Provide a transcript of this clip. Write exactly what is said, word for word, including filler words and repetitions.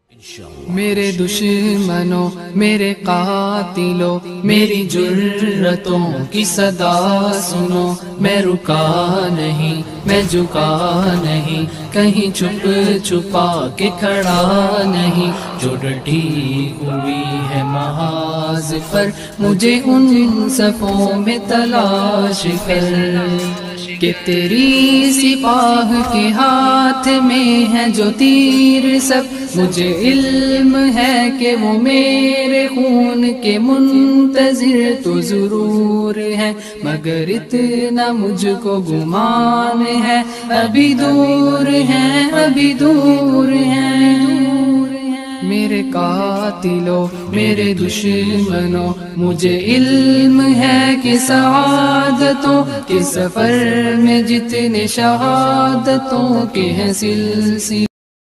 मेरे दुश्मनों मेरे कातिलों मेरी जुर्रतों की सदा सुनो। मैं रुका नहीं मैं झुका नहीं कहीं छुप छुपा के खड़ा नहीं। जो डटी हुई है महाज पर मुझे उन सफ़ों में तलाश कर कि तेरी सिपाह के हाथ में है जो तीर सब। मुझे इल्म है कि वो मेरे खून के मुंतज़िर तो ज़रूर है, मगर इतना मुझको गुमान है अभी दूर है अभी दूर है। मेरे कातिलों मेरे दुश्मनों मुझे इल्म है कि सआदतों के सफ़र में जितने शहादतों के हैं सिलसिले